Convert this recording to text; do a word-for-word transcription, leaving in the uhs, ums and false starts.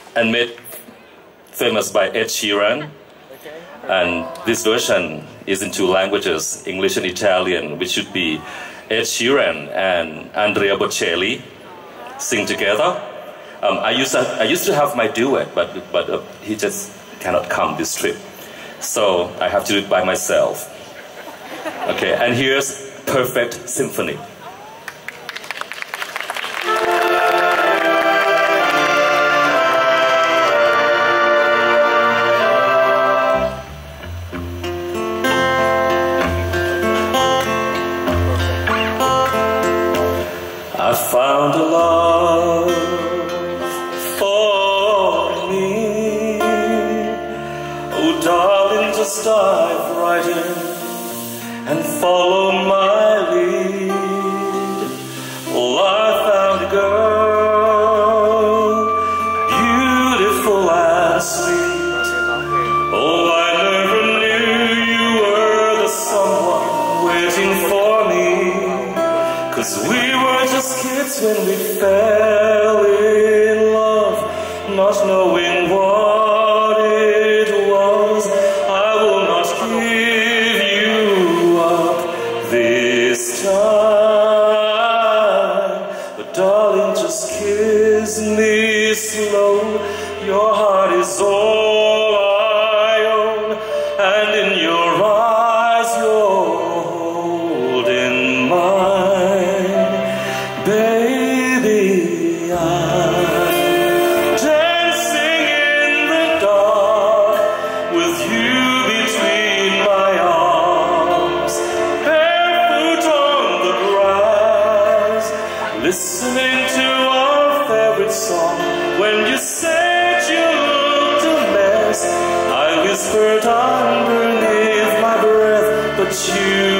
and made famous by Ed Sheeran. And this version is in two languages, English and Italian, which should be Ed Sheeran and Andrea Bocelli sing together. Um, I, used to, I used to have my duet, but, but uh, he just cannot come this trip. So I have to do it by myself. Okay, and here's Perfect Symphony. I found a love for me. Oh, darling, just dive right in and follow my lead. Oh, I found a girl, beautiful and sweet. Oh, I never knew you were the someone waiting for me. 'Cause we were just kids when we fell in love, not knowing what it was. I will not give you up this time, but darling, just kiss me slow. Your heart is all I own, and in your eyes you're holding mine. Baby, I'm dancing in the dark with you between my arms, barefoot on the grass, listening to our favorite song. When you said you looked a mess, I whispered underneath my breath, but you